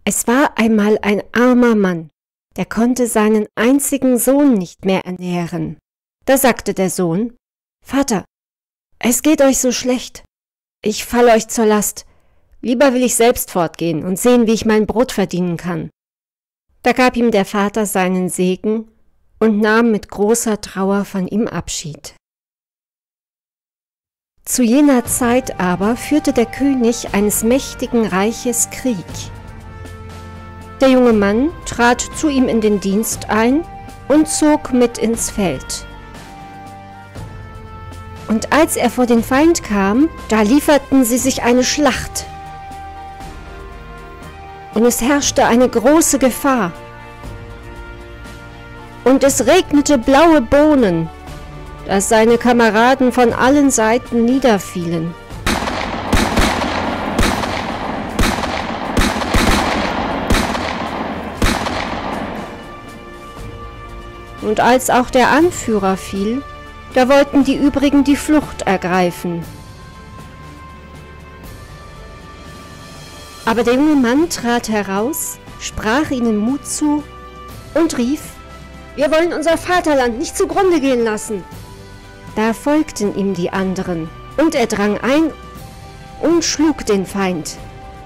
Es war einmal ein armer Mann, der konnte seinen einzigen Sohn nicht mehr ernähren. Da sagte der Sohn: »Vater, es geht euch so schlecht. Ich falle euch zur Last. Lieber will ich selbst fortgehen und sehen, wie ich mein Brot verdienen kann.« Da gab ihm der Vater seinen Segen und nahm mit großer Trauer von ihm Abschied. Zu jener Zeit aber führte der König eines mächtigen Reiches Krieg. Der junge Mann trat zu ihm in den Dienst ein und zog mit ins Feld. Und als er vor den Feind kam, da lieferten sie sich eine Schlacht. Und es herrschte eine große Gefahr. Und es regnete blaue Bohnen, dass seine Kameraden von allen Seiten niederfielen. Und als auch der Anführer fiel, da wollten die übrigen die Flucht ergreifen. Aber der junge Mann trat heraus, sprach ihnen Mut zu und rief: »Wir wollen unser Vaterland nicht zugrunde gehen lassen.« Da folgten ihm die anderen, und er drang ein und schlug den Feind.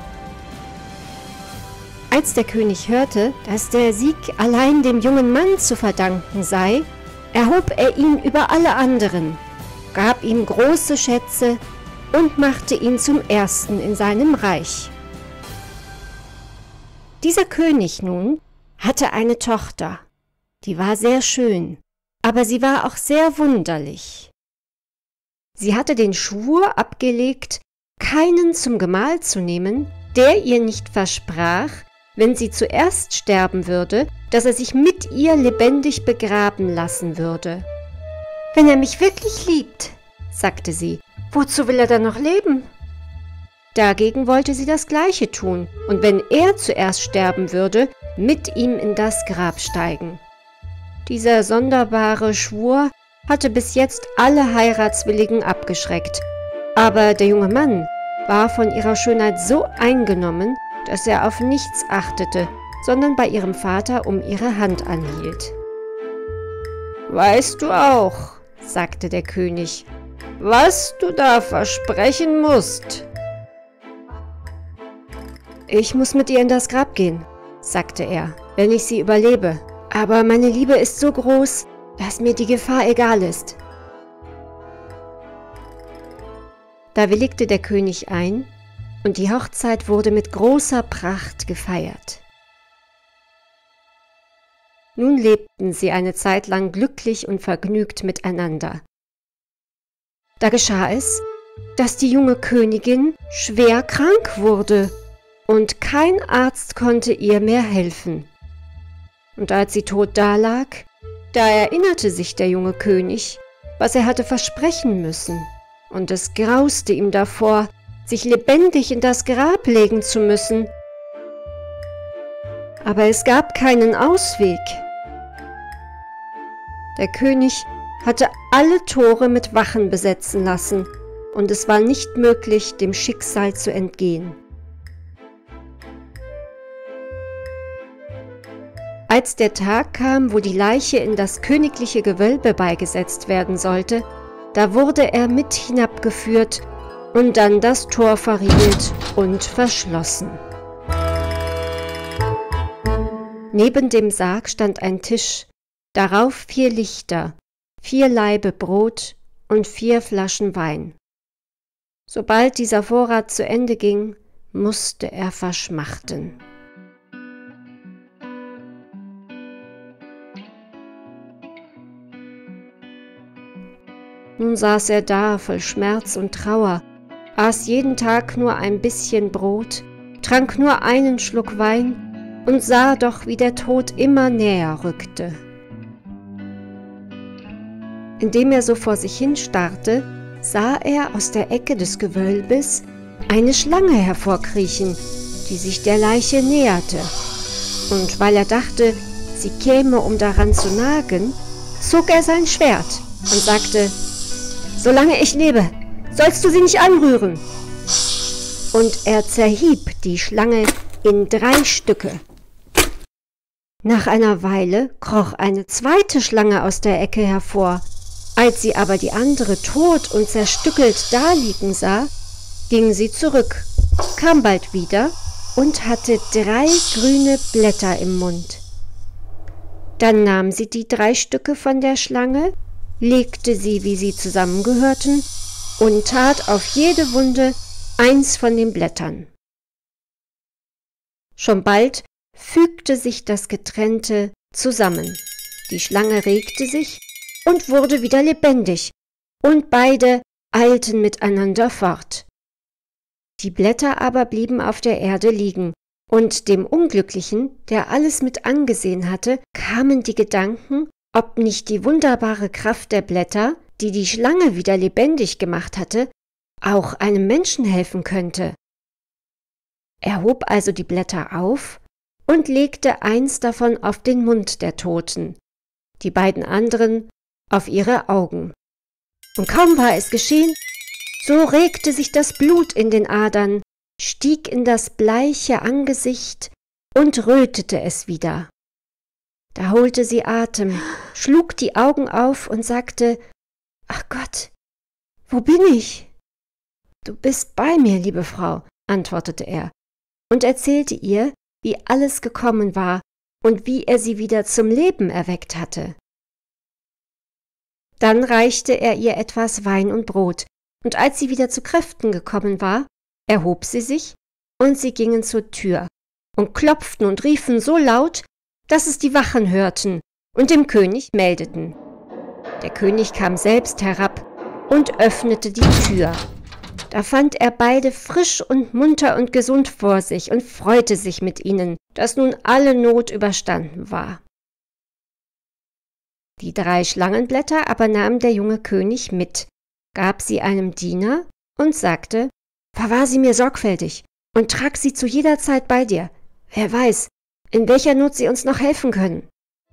Als der König hörte, dass der Sieg allein dem jungen Mann zu verdanken sei, erhob er ihn über alle anderen, gab ihm große Schätze und machte ihn zum Ersten in seinem Reich. Dieser König nun hatte eine Tochter, die war sehr schön, aber sie war auch sehr wunderlich. Sie hatte den Schwur abgelegt, keinen zum Gemahl zu nehmen, der ihr nicht versprach, wenn sie zuerst sterben würde, dass er sich mit ihr lebendig begraben lassen würde. »Wenn er mich wirklich liebt«, sagte sie, »wozu will er dann noch leben?« Dagegen wollte sie das Gleiche tun und wenn er zuerst sterben würde, mit ihm in das Grab steigen. Dieser sonderbare Schwur hatte bis jetzt alle Heiratswilligen abgeschreckt, aber der junge Mann war von ihrer Schönheit so eingenommen, dass er auf nichts achtete, sondern bei ihrem Vater um ihre Hand anhielt. »Weißt du auch«, sagte der König, »was du da versprechen musst?« »Ich muss mit ihr in das Grab gehen«, sagte er, »wenn ich sie überlebe. Aber meine Liebe ist so groß, dass mir die Gefahr egal ist.« Da willigte der König ein, und die Hochzeit wurde mit großer Pracht gefeiert. Nun lebten sie eine Zeit lang glücklich und vergnügt miteinander. Da geschah es, dass die junge Königin schwer krank wurde, und kein Arzt konnte ihr mehr helfen. Und als sie tot dalag, da erinnerte sich der junge König, was er hatte versprechen müssen, und es grauste ihm davor, sich lebendig in das Grab legen zu müssen. Aber es gab keinen Ausweg. Der König hatte alle Tore mit Wachen besetzen lassen, und es war nicht möglich, dem Schicksal zu entgehen. Als der Tag kam, wo die Leiche in das königliche Gewölbe beigesetzt werden sollte, da wurde er mit hinabgeführt und dann das Tor verriegelt und verschlossen. Neben dem Sarg stand ein Tisch, darauf 4 Lichter, 4 Laibe Brot und 4 Flaschen Wein. Sobald dieser Vorrat zu Ende ging, musste er verschmachten. Nun saß er da voll Schmerz und Trauer, aß jeden Tag nur ein bisschen Brot, trank nur einen Schluck Wein und sah doch, wie der Tod immer näher rückte. Indem er so vor sich hin starrte, sah er aus der Ecke des Gewölbes eine Schlange hervorkriechen, die sich der Leiche näherte. Und weil er dachte, sie käme, um daran zu nagen, zog er sein Schwert und sagte: »Solange ich lebe, sollst du sie nicht anrühren.« Und er zerhieb die Schlange in 3 Stücke. Nach einer Weile kroch eine zweite Schlange aus der Ecke hervor. Als sie aber die andere tot und zerstückelt daliegen sah, ging sie zurück, kam bald wieder und hatte 3 grüne Blätter im Mund. Dann nahm sie die 3 Stücke von der Schlange, legte sie, wie sie zusammengehörten, und tat auf jede Wunde 1 von den Blättern. Schon bald fügte sich das Getrennte zusammen. Die Schlange regte sich und wurde wieder lebendig, und beide eilten miteinander fort. Die Blätter aber blieben auf der Erde liegen, und dem Unglücklichen, der alles mit angesehen hatte, kamen die Gedanken, ob nicht die wunderbare Kraft der Blätter, die die Schlange wieder lebendig gemacht hatte, auch einem Menschen helfen könnte. Er hob also die Blätter auf und legte 1 davon auf den Mund der Toten, die beiden anderen auf ihre Augen. Und kaum war es geschehen, so regte sich das Blut in den Adern, stieg in das bleiche Angesicht und rötete es wieder. Da holte sie Atem, schlug die Augen auf und sagte: »Ach Gott, wo bin ich?« »Du bist bei mir, liebe Frau«, antwortete er und erzählte ihr, wie alles gekommen war und wie er sie wieder zum Leben erweckt hatte. Dann reichte er ihr etwas Wein und Brot, und als sie wieder zu Kräften gekommen war, erhob sie sich, und sie gingen zur Tür und klopften und riefen so laut, dass es die Wachen hörten und dem König meldeten. Der König kam selbst herab und öffnete die Tür. Da fand er beide frisch und munter und gesund vor sich und freute sich mit ihnen, dass nun alle Not überstanden war. Die 3 Schlangenblätter aber nahm der junge König mit, gab sie einem Diener und sagte: »Verwahr sie mir sorgfältig und trag sie zu jeder Zeit bei dir. Wer weiß, in welcher Not sie uns noch helfen können.«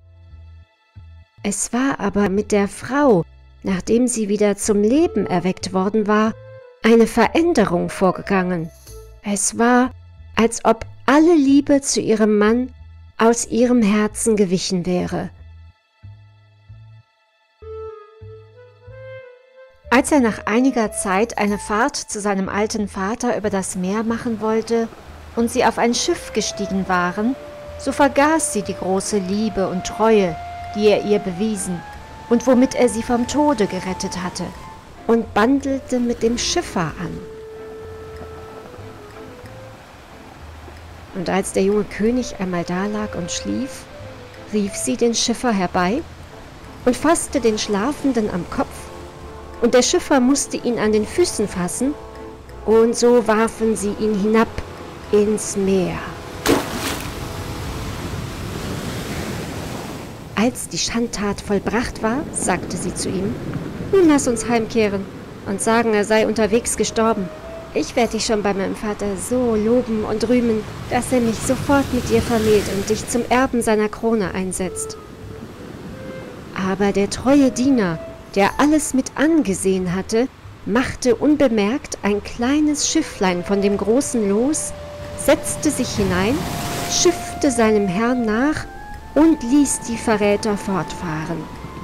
Es war aber mit der Frau, nachdem sie wieder zum Leben erweckt worden war, eine Veränderung vorgegangen. Es war, als ob alle Liebe zu ihrem Mann aus ihrem Herzen gewichen wäre. Als er nach einiger Zeit eine Fahrt zu seinem alten Vater über das Meer machen wollte und sie auf ein Schiff gestiegen waren, so vergaß sie die große Liebe und Treue, die er ihr bewiesen und womit er sie vom Tode gerettet hatte, und bandelte mit dem Schiffer an. Und als der junge König einmal dalag und schlief, rief sie den Schiffer herbei und fasste den Schlafenden am Kopf, und der Schiffer musste ihn an den Füßen fassen, und so warfen sie ihn hinab ins Meer. Als die Schandtat vollbracht war, sagte sie zu ihm: »Nun lass uns heimkehren und sagen, er sei unterwegs gestorben. Ich werde dich schon bei meinem Vater so loben und rühmen, dass er mich sofort mit dir vermählt und dich zum Erben seiner Krone einsetzt.« Aber der treue Diener, der alles mit angesehen hatte, machte unbemerkt ein kleines Schifflein von dem Großen los, setzte sich hinein, schiffte seinem Herrn nach und ließ die Verräter fortfahren.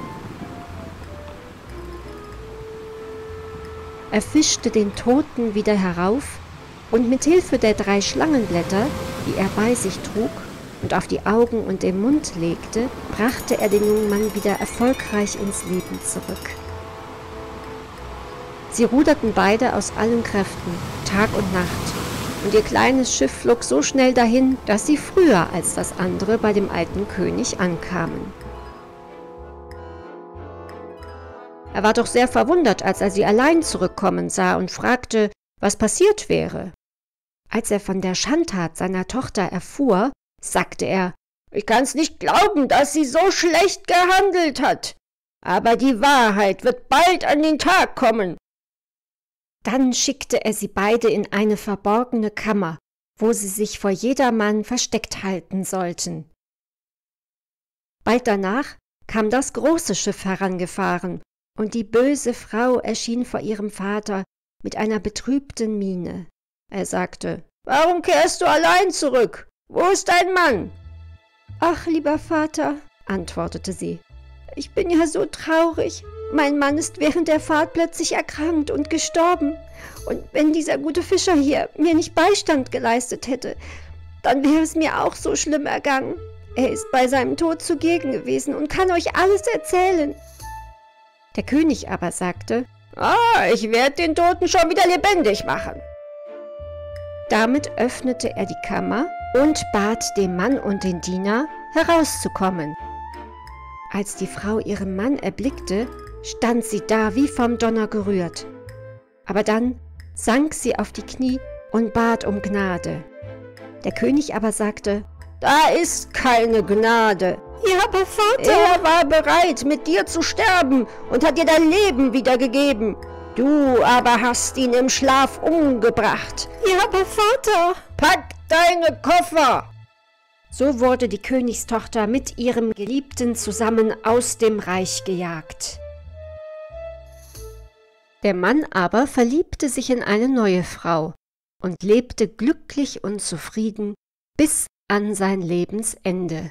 Er fischte den Toten wieder herauf und mit Hilfe der 3 Schlangenblätter, die er bei sich trug und auf die Augen und den Mund legte, brachte er den jungen Mann wieder erfolgreich ins Leben zurück. Sie ruderten beide aus allen Kräften, Tag und Nacht, und ihr kleines Schiff flog so schnell dahin, dass sie früher als das andere bei dem alten König ankamen. Er war doch sehr verwundert, als er sie allein zurückkommen sah und fragte, was passiert wäre. Als er von der Schandtat seiner Tochter erfuhr, sagte er: »Ich kann's nicht glauben, dass sie so schlecht gehandelt hat. Aber die Wahrheit wird bald an den Tag kommen.« Dann schickte er sie beide in eine verborgene Kammer, wo sie sich vor jedermann versteckt halten sollten. Bald danach kam das große Schiff herangefahren, und die böse Frau erschien vor ihrem Vater mit einer betrübten Miene. Er sagte: Warum kehrst du allein zurück? Wo ist dein Mann?« »Ach, lieber Vater«, antwortete sie, »ich bin ja so traurig. Mein Mann ist während der Fahrt plötzlich erkrankt und gestorben. Und wenn dieser gute Fischer hier mir nicht Beistand geleistet hätte, dann wäre es mir auch so schlimm ergangen. Er ist bei seinem Tod zugegen gewesen und kann euch alles erzählen.« Der König aber sagte, ich werde den Toten schon wieder lebendig machen.« Damit öffnete er die Kammer und bat den Mann und den Diener, herauszukommen. Als die Frau ihren Mann erblickte, stand sie da wie vom Donner gerührt. Aber dann sank sie auf die Knie und bat um Gnade. Der König aber sagte, »Da ist keine Gnade. »Ja, aber Vater!« »Er war bereit, mit dir zu sterben und hat dir dein Leben wiedergegeben. Du aber hast ihn im Schlaf umgebracht.« »Ja, aber Vater!« »Pack deine Koffer!« So wurde die Königstochter mit ihrem Geliebten zusammen aus dem Reich gejagt. Der Mann aber verliebte sich in eine neue Frau und lebte glücklich und zufrieden bis an sein Lebensende.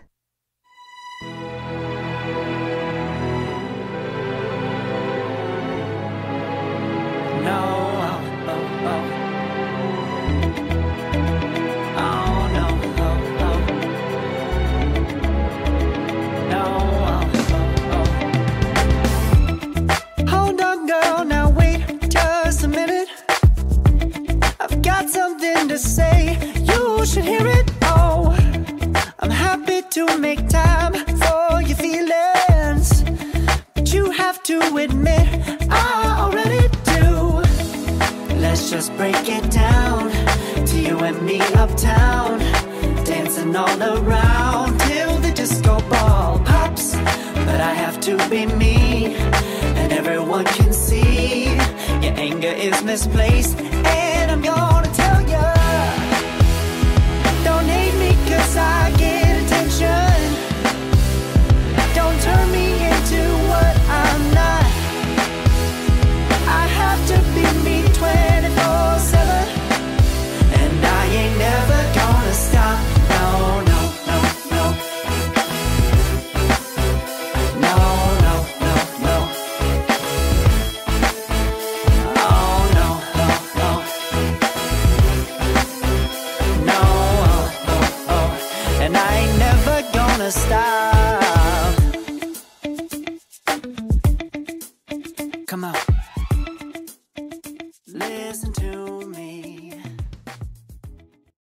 Hold on, girl, now wait just a minute. I've got something to say, you should hear it. Oh, I'm happy to make time for your feelings, but you have to admit I already do. Let's just break it down to you and me uptown, dancing all around till the disco ball pops. But I have to be me, and everyone can see your anger is misplaced. And I'm gonna tell ya, don't hate me 'cause I get